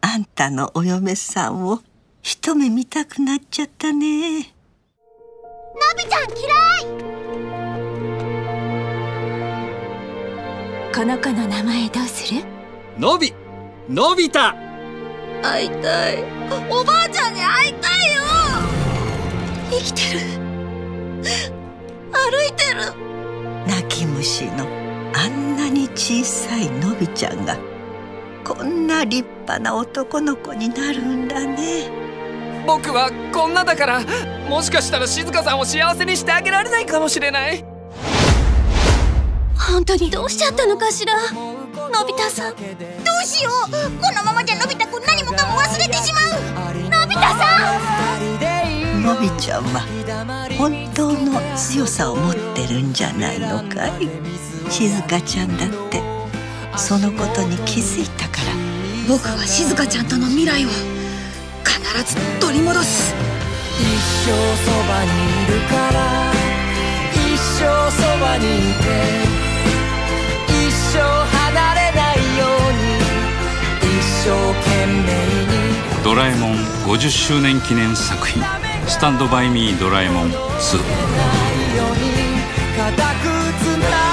あんたのお嫁さんを一目見たくなっちゃったね。 のびちゃん嫌い。 この子の名前どうする？ のび太。 会いたい。おばあちゃんに会いたいよ。生きてる。歩いてる。 泣き虫のあんなに小さいのびちゃんがこんな立派な男の子になるんだね。 僕はこんなだから、もしかしたら静香さんを幸せにしてあげられないかもしれない。 本当にどうしちゃったのかしら、のび太さん。どうしよう。このままじゃのび太くん何もかも忘れてしまう。のび太さん。 のびちゃんは本当の強さを持ってるんじゃないのかい。静香ちゃんだってそのことに気づいたから。 僕は静香ちゃんとの未来を必ず取り戻す。 一生そばにいるから、一生そばにいて、一生離れないように、一生懸命に。 ドラえもん50周年記念作品スタンドバイミードラえもん2。